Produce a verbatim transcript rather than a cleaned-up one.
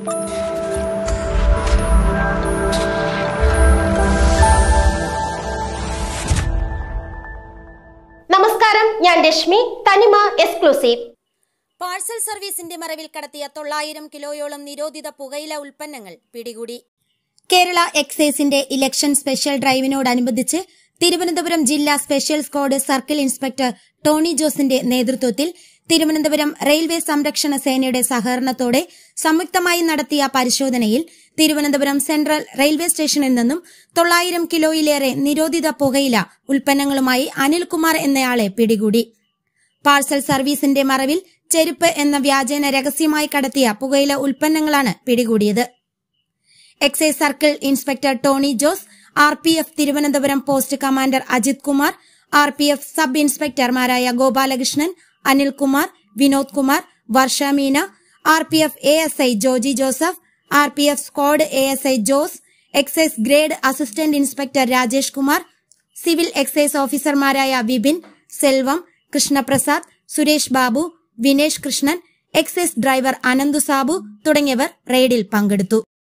നമസ്കാരം, ഞാൻ രശ്മി. തനിമ എക്സ്ക്ലൂസീവ്. പാഴ്സൽ സർവീസിന്റെ മറവിൽ കടത്തിയ തൊള്ളായിരം കിലോയോളം നിരോധിത പുകയില ഉൽപ്പന്നങ്ങൾ പിടികൂടി. കേരള എക്സൈസിന്റെ ഇലക്ഷൻ സ്പെഷ്യൽ ഡ്രൈവിനോടനുബന്ധിച്ച് തിരുവനന്തപുരം ജില്ലാ special squad circle inspector Tony ജോസിന്റെ നേതൃത്വത്തിൽ തിരുവനന്തപുരം റെയിൽവേ സംരക്ഷണ സേനയുടെ സഹകരണത്തോടെ സംയുക്തമായി നടത്തിയ പരിശോധനയിൽ തിരുവനന്തപുരം സെൻട്രൽ റെയിൽവേ സ്റ്റേഷനിൽ നിന്നും തൊള്ളായിരം കിലോയിലേറെ നിരോധിത പുകയില ഉൽപ്പന്നങ്ങളുമായി അനിൽകുമാർ എന്നയാളെ പിടികൂടി. പാഴ്സൽ സർവീസിന്റെ മറവിൽ ചെരുപ്പ് എന്ന വ്യാജേന രഹസ്യമായി കടത്തിയ പുകയില ഉൽപ്പന്നങ്ങളാണ് പിടികൂടിയത്. Excise circle inspector Tony Jose, R P F Thiruvananthapuram post commander Ajith Kumar, R P F sub ഇൻസ്പെക്ടർമാരായ Gopalakrishnan, Anilkumar, Vinod Kumar, Varsha Meena, R P F A S I Joji Joseph, R P F squad A S I Jose, excise grade assistant inspector Rajesh Kumar, civil excise ഓഫീസർമാരായ Vipin, Selvam, Krishnaprasad, Suresh Babu, Vinesh Krishnan, excise driver Ananthu Sabu തുടങ്ങിയവർ റെയ്ഡിൽ പങ്കെടുത്തു.